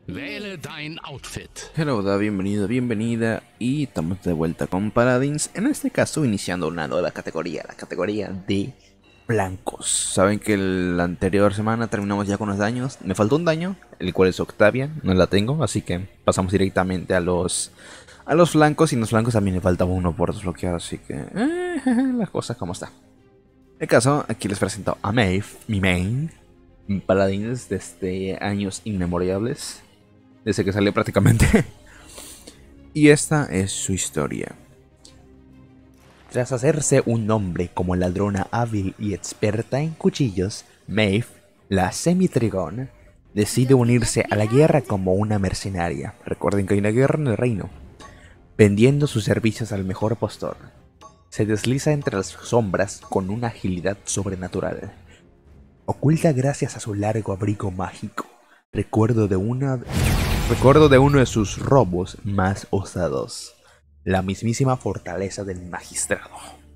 Wähle dein Outfit. Hello, bienvenido, bienvenida y estamos de vuelta con Paladins. En este caso iniciando una nueva categoría, la categoría de blancos. Saben que la anterior semana terminamos ya con los daños. Me faltó un daño, el cual es Octavia, no la tengo, así que pasamos directamente a los flancos. Y en los flancos también me faltaba uno por desbloquear, así que las cosas como está. En el caso, aquí les presento a Maeve, mi main Paladins desde años inmemorables. Desde que salió prácticamente. Y esta es su historia. Tras hacerse un nombre como ladrona hábil y experta en cuchillos, Maeve, la semi-trigón, decide unirse a la guerra como una mercenaria. Recuerden que hay una guerra en el reino. Vendiendo sus servicios al mejor postor. Se desliza entre las sombras con una agilidad sobrenatural. Oculta gracias a su largo abrigo mágico. Recuerdo de uno de sus robos más osados, la mismísima fortaleza del magistrado.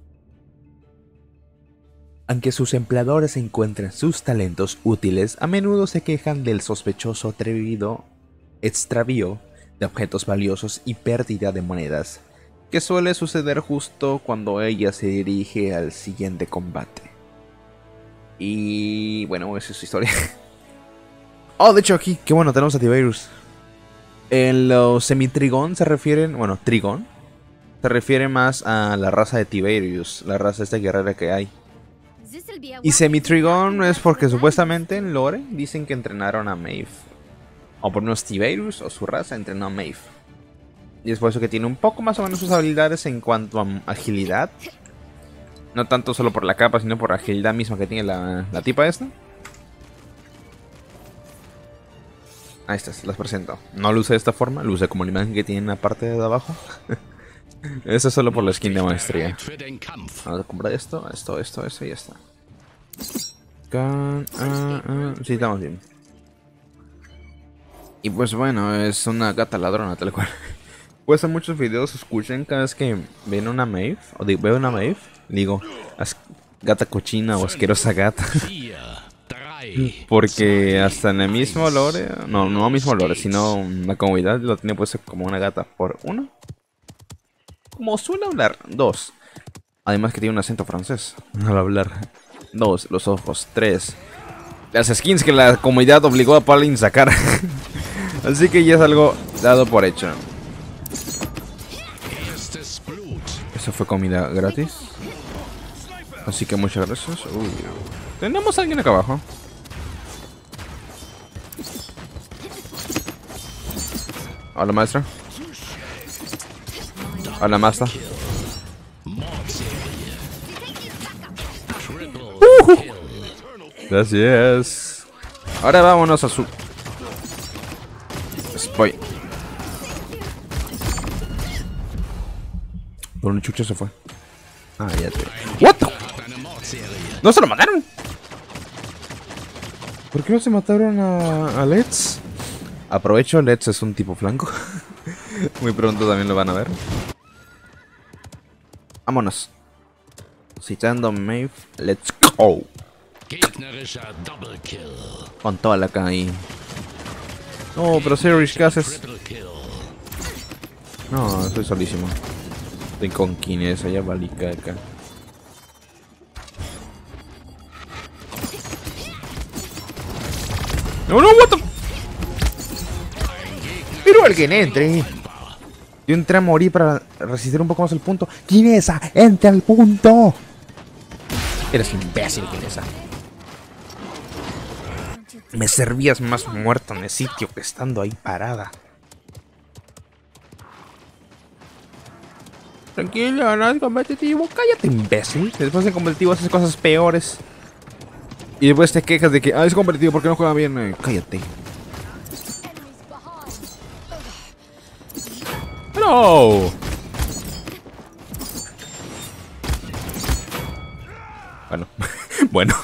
Aunque sus empleadores encuentren sus talentos útiles, a menudo se quejan del sospechoso extravío de objetos valiosos y pérdida de monedas, que suele suceder justo cuando ella se dirige al siguiente combate. Y bueno, esa es su historia. Oh, de hecho aquí, qué bueno, tenemos a Tiberius. En los semi-trigón se refieren, bueno, trigón se refiere más a la raza de Tiberius, la raza esta guerrera que hay. Y semi-trigón es porque supuestamente en lore dicen que entrenaron a Maeve. O por menos Tiberius o su raza entrenó a Maeve. Y es por eso que tiene un poco más o menos sus habilidades en cuanto a agilidad. No tanto solo por la capa, sino por la agilidad misma que tiene la tipa esta. Ahí está, las presento. No lo usé de esta forma, lo usé como la imagen que tiene en la parte de abajo. Eso es solo por la skin de maestría. Vamos a comprar esto y ya está. Sí, estamos bien. Y pues bueno, es una gata ladrona tal cual. Pues en muchos videos escuchen cada vez que ven una Maeve, o veo una Maeve, digo, gata cochina o asquerosa gata. Porque hasta en el mismo lore, no mismo lore, sino la comunidad lo tiene puesto como una gata por uno. Como suele hablar, dos. Además que tiene un acento francés al hablar. Dos, los ojos. Tres, las skins que la comunidad obligó a Paladin sacar. Así que ya es algo dado por hecho. Eso fue comida gratis. Así que muchas gracias. Tenemos a alguien acá abajo. Hola, maestra. Hola, maestra. Gracias. Ahora vámonos a su... Voy. Por un chucho se fue. Ah, ya te... ¿What? ¿No se lo mataron? ¿Por qué no se mataron a Let's? Aprovecho, Let's es un tipo flanco. Muy pronto también lo van a ver. Vámonos. Citando Maeve, let's go. Con toda la K ahí. No, pero Serious, ¿qué haces? No, estoy solísimo. Estoy con Kines, allá valica acá. No, what the... Pero alguien entre. Yo entré a morir para resistir un poco más el punto. Kinesa, entra al punto. Eres imbécil, Kinesa. Me servías más muerto en el sitio que estando ahí parada. Tranquilo, no es competitivo. Cállate, imbécil. Después de competitivo haces cosas peores. Y después te quejas de que es competitivo porque no juega bien. Cállate. No. Bueno, bueno.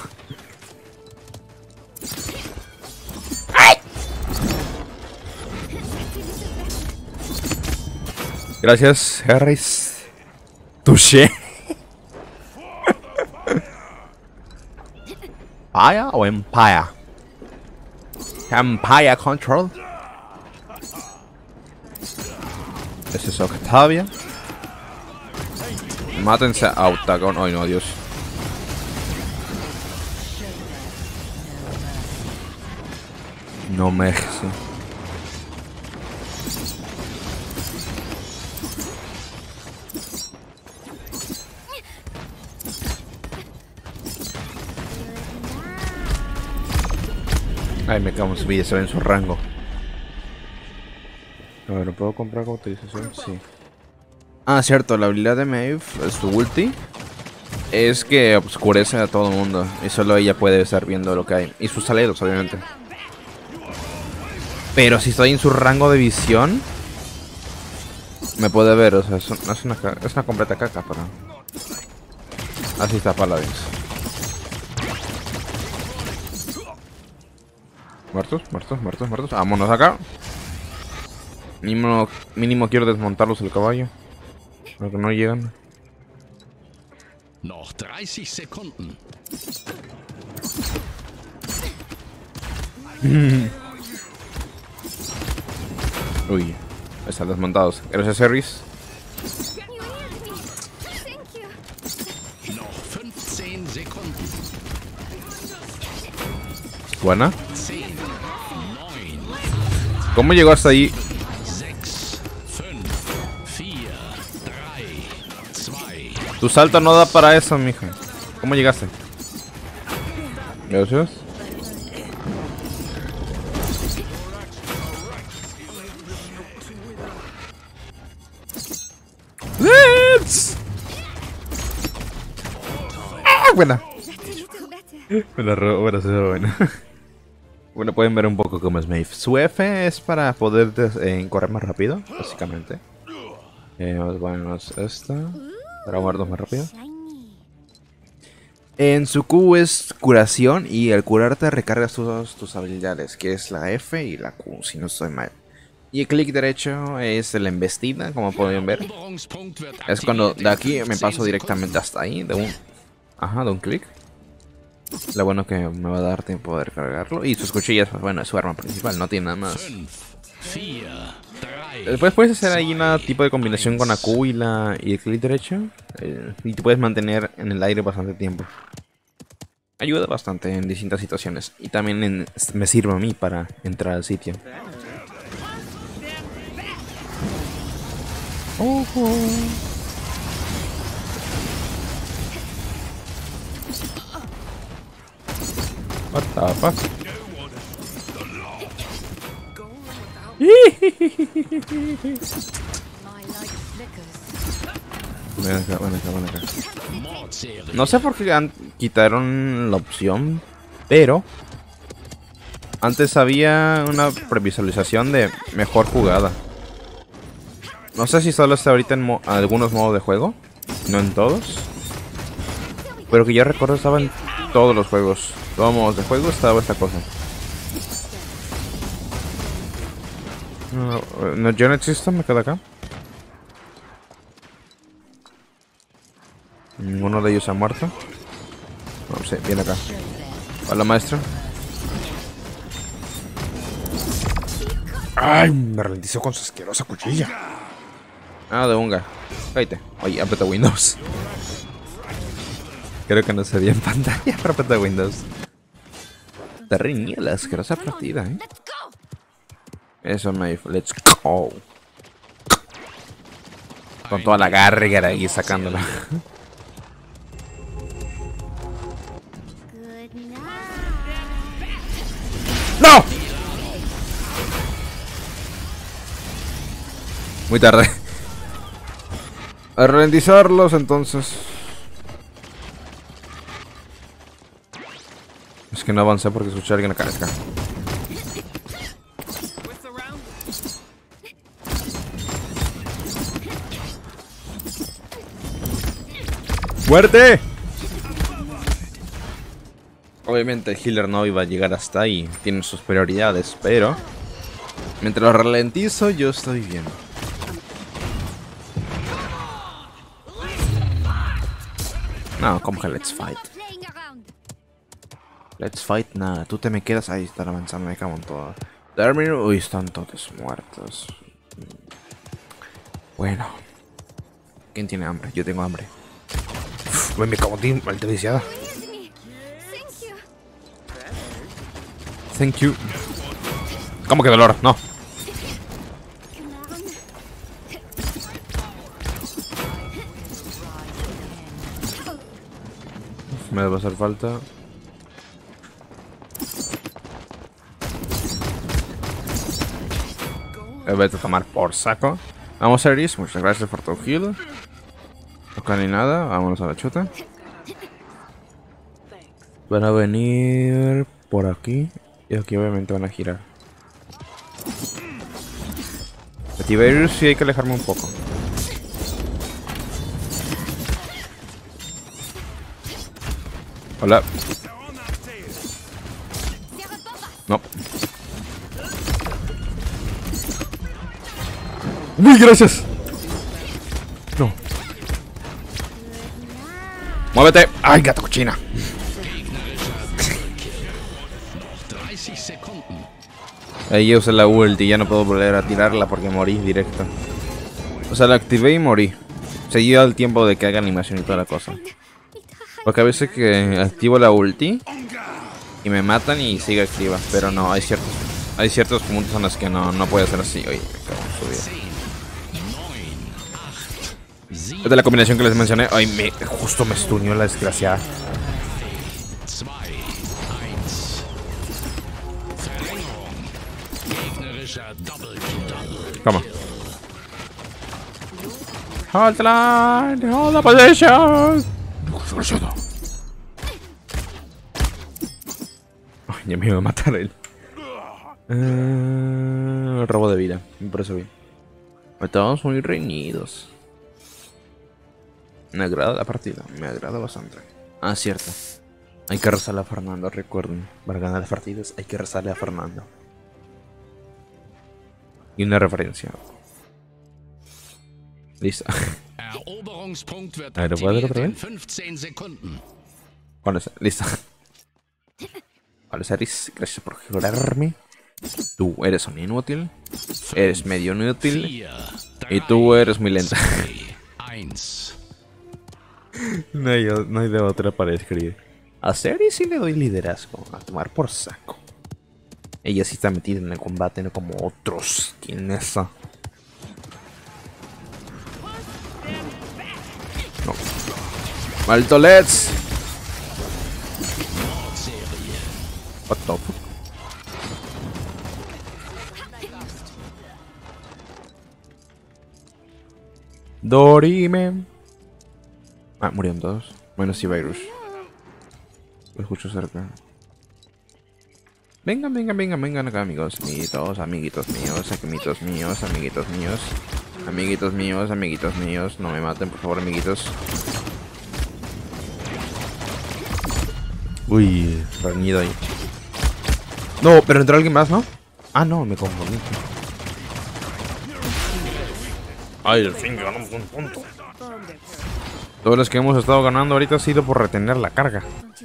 ¡Ay! Gracias, Harris. Touché. ¿Empire o Empire? Empire Control. Ese es Octavia. Mátense a Octagon. Ay, no, Dios. No me... sí. Ay, me cago en su vida, se ve en su rango. A ver, ¿lo puedo comprar con utilización? Sí. Ah, cierto, la habilidad de Maeve, su ulti, es que oscurece a todo el mundo. Y solo ella puede estar viendo lo que hay. Y sus aliados, obviamente. Pero si estoy en su rango de visión, me puede ver, o sea, es una completa caca, pero... Así está Paladins. Muertos, muertos, muertos, muertos. Vámonos acá. Mínimo quiero desmontarlos el caballo. Porque no llegan. Noch 30 Sekunden. Uy, están desmontados. Gracias, Harris. Noch 15 Sekunden. Buena. 10, 9, ¿Cómo llegó hasta ahí? 6, 5, 4, 3, 2. Tu salto no da para eso, mija. ¿Cómo llegaste? Gracias. ¡Let's! ¡Ah, buena! Buena, buena. Bueno, pueden ver un poco cómo es Maeve. Su F es para poder correr más rápido, básicamente. Bueno, es esta. Para guardar más rápido. En su Q es curación y al curarte recargas todas tus habilidades, que es la F y la Q, si no estoy mal. Y el clic derecho es la embestida, como pueden ver. Es cuando de aquí me paso directamente hasta ahí, de un clic. Lo bueno que me va a dar tiempo de recargarlo. Y sus cuchillas, pues bueno, es su arma principal, no tiene nada más. Después puedes hacer ahí un tipo de combinación con la Q y el clic derecho. Y te puedes mantener en el aire bastante tiempo. Ayuda bastante en distintas situaciones. Y también me sirve a mí para entrar al sitio. What the fuck? Ven acá, ven acá, ven acá. No sé por qué quitaron la opción, pero antes había una previsualización de mejor jugada. No sé si solo está ahorita en algunos modos de juego, no en todos. Pero que yo recuerdo estaba en todos los juegos. Todos modos de juego estaba esta cosa. No, yo no existo, me quedo acá. Ninguno de ellos ha muerto. No sé, viene acá. Hola, maestro. ¡Ay! Me ralentizó con su asquerosa cuchilla. Ah, de unga. Cállate. Oye, aprieta Windows. Creo que no se veía en pantalla, pero aprieta Windows. Te reñía la asquerosa partida, ¿eh? Eso, Maeve. Let's go. Con toda la garra ahí sacándola. ¡No! Muy tarde. A ralentizarlos entonces. Es que no avancé porque escuché a alguien acá. ¡Muerte! Obviamente el healer no iba a llegar hasta ahí. Tiene sus prioridades, pero mientras lo ralentizo yo estoy bien. No, como que let's fight. Let's fight, nada. Tú te me quedas ahí, están avanzando, me cago en todo. Termino. Uy, están todos muertos. Bueno. ¿Quién tiene hambre? Yo tengo hambre. Uf, me cago en ti, maldita viciada. Thank you. ¿Cómo que dolor? No. Me va a hacer falta. Voy a tomar por saco. Vamos a Iris, muchas gracias por tu heal. No ni nada, vámonos a la chuta. Van a venir por aquí. Y aquí obviamente van a girar. Activator sí hay que alejarme un poco. Hola. No. ¡Uy, gracias! No. ¡Muévete! ¡Ay, gato cochina! 30 Sekunden. Ahí yo usé la ulti y ya no puedo volver a tirarla porque morí directo. O sea, la activé y morí. Seguí al tiempo de que haga animación y toda la cosa. Porque a veces que activo la ulti y me matan y sigue activa. Pero no, hay ciertos puntos en los que no puede ser así. Oye, me cago en su vida. 10, 9, 8, 7, Esta es la combinación que les mencioné. Ay, justo me stuneó la desgraciada. 2, 1. Verlängerung. Gegnerischer Double-Kill. Toma. Hold the line, hold the position. Ay, ya me iba a matar él. Robo de vida, me parece bien. Estamos muy reñidos. Me agrada la partida, me agrada bastante. Ah, cierto. Hay que rezarle a Fernando, recuerden. Para ganar las partidas hay que rezarle a Fernando. Y una referencia. Listo. Eroberungspunkt wird Ah, ¿lo puedo hacer otra aktiviert vez? in 15 Sekunden. Vale, listo. Vale, Saris, gracias por jurarme. Tú eres un inútil. Eres medio inútil. 4, Y tú eres muy lenta. 3, 1. No hay de otra para escribir. A Saris sí le doy liderazgo. A tomar por saco. Ella sí está metida en el combate, no como otros. ¿Quién es esa? No. ¡Malto Let's! What the fuck? Dorime. Ah, murieron todos. Menos si virus. Lo escucho cerca. Vengan, vengan, vengan, vengan acá, amigos, amiguitos, amiguitos míos, amiguitos míos, amiguitos míos. Amiguitos míos, amiguitos míos. No me maten, por favor, amiguitos. Uy, reñido ahí. No, pero entró alguien más, ¿no? Ah, no, me confundí. Ay, al fin ganamos un punto. Todos los que hemos estado ganando ahorita ha sido por retener la carga.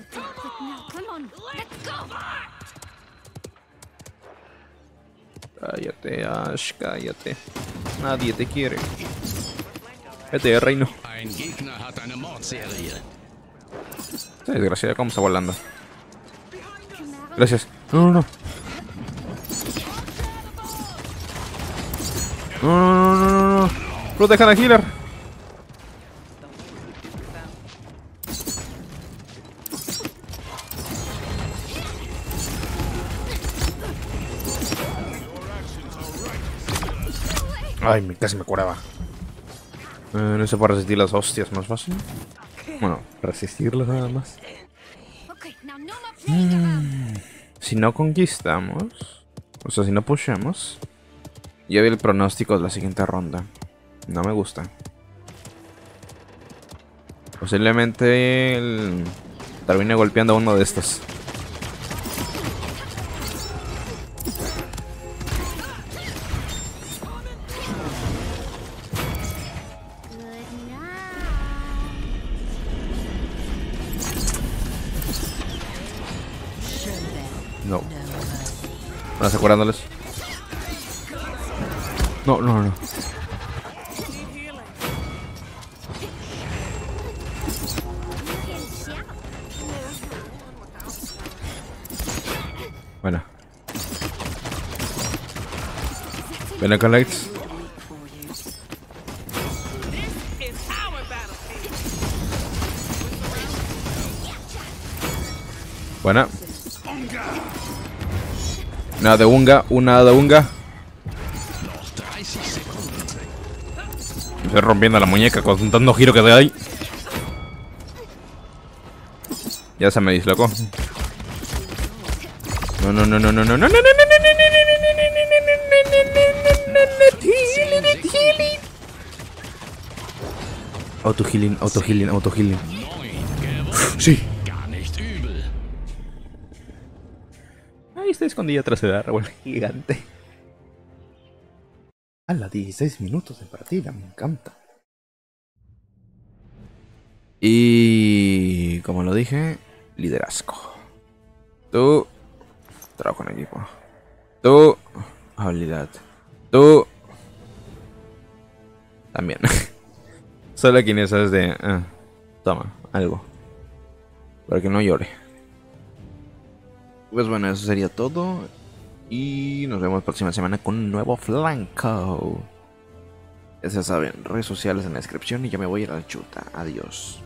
Cállate, Ash, cállate. Nadie te quiere. Vete, reino. Ein Gegner hat eine Mordserie. Esta desgraciada, cómo está volando. Gracias. No, no, no. No, no, no, no, no. Protejan a Healer. Ay, casi me curaba. No se puede resistir las hostias más fácil. Bueno, resistirlas nada más. Si no conquistamos, o sea, si no pushamos, ya vi el pronóstico de la siguiente ronda. No me gusta. Posiblemente termine golpeando a uno de estos. No. Vas curándoles. No, no, no. Ven acá, Lights. Buena. Una de unga, una de unga. Estoy rompiendo la muñeca con tanto giro que da ahí. Ya se me dislocó. No, no, no, no, no, no, no, no, no, no, no, no, auto healing, auto healing, auto healing. Sí. Ahí está escondida tras el árbol gigante. A las 16 minutos de partida, me encanta. Y como lo dije, liderazgo. Tú, trabajo en equipo. Tú, habilidad. Tú, también. Solo quienes sabes de... toma, algo. Para que no llore. Pues bueno, eso sería todo. Y nos vemos la próxima semana con un nuevo flanco. Ya se saben, redes sociales en la descripción y yo me voy a ir a la chuta. Adiós.